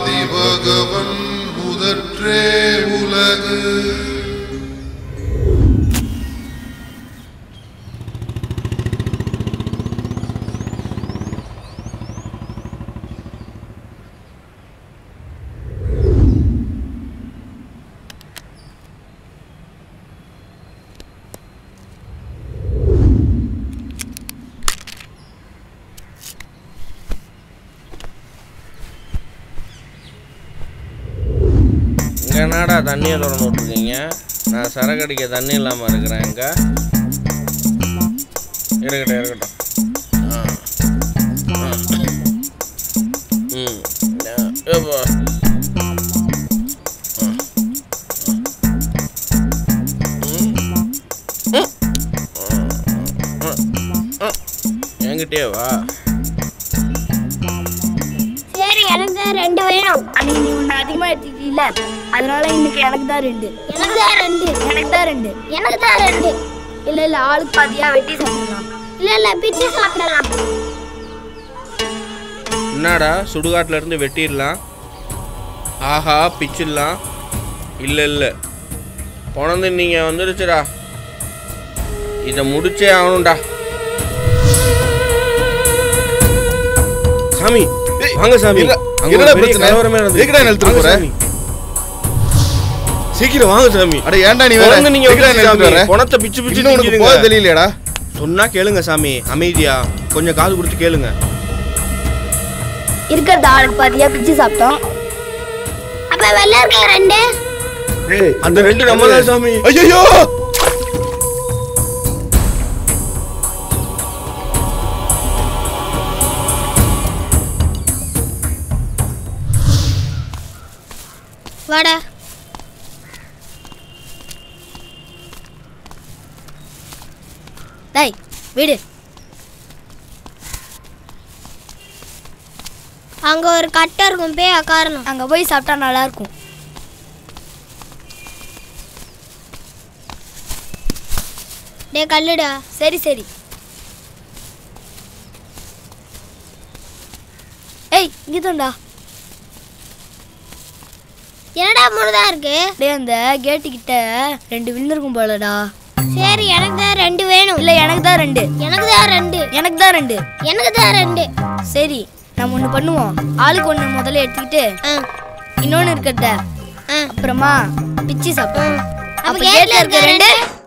ஆதிபகவன் முதற்றே உலகு. என்னடா தண்ணியை திறந்து விட்ருக்கீங்க? நான் சரக்கு அடிக்க தண்ணி இல்லாமல் இருக்கிறேன். எங்க இருக்கட்டும் என்கிட்டே வா. சரி, எனக்கு தான் 2 வேணும். அன்னைக்கு நீ ஒன்று அதிகமாக எடுத்துக்கிட்டீல்ல, அதனால இன்னைக்கு எனக்கு தான் 2. எனக்கு தான் 2. எனக்கு தான் 2. எனக்கு தான் 2. இல்லை ஆளுக்கு பாதியா வெட்டி சாப்பிடலாம். இல்லை பிச்சு சாப்பிடலாம். என்னடா சுடுகாட்டில் இருந்து வெட்டிடலாம், ஆஹா பிச்சிடலாம். இல்லை போனது நீங்கள் வந்துடுச்சுடா, இதை முடிச்சே ஆகணும்டா. சாமி வாங்க சாமி. சீக்கிரம் வாங்க சாமி. அட ஏன்டா நீ வேற நீங்க பணத்தை பிச்சு பிச்சு உனக்கு போக தெரியலையாடா? சொன்னா கேளுங்க சாமி, அமைதியா கொஞ்சம் காது கொடுத்து கேளுங்க. இருக்கிறது ஆளுக்கு பாதியா பிச்சு சாப்பிட்டோம். அப்ப வெள்ள இருக்க 2. அந்த 2 நம்ம தான் சாமி. ஐயோ வாடா. டேய் விடு. அங்க ஒரு கட்டை இருக்கும், போய் உட்காரணும். அங்க போய் சாப்பிட்டா நல்லா இருக்கும். டேய் கல்லுடா. சரி ஏய் இங்கதான்டா. என்னடா முழுதா இருக்கு? டேய் அந்த கேட்டு கிட்ட 2 விழுந்திருக்கும் போலடா. சரி, எனக்கு தான் 2 வேணும். இல்ல எனக்கு தான் 2. எனக்கு தான் 2. எனக்கு தான் 2. எனக்கு தான் 2. சரி, நம்ம ஒண்ணு பண்ணுவோம். ஆளுக்கு ஒண்ணு முதல்ல எடுத்துக்கிட்டு இன்னொன்னு இருக்கட்ட அப்புறமா பிச்சி சாப்பிடுவோம். அப்ப கேட்ல இருக்க 2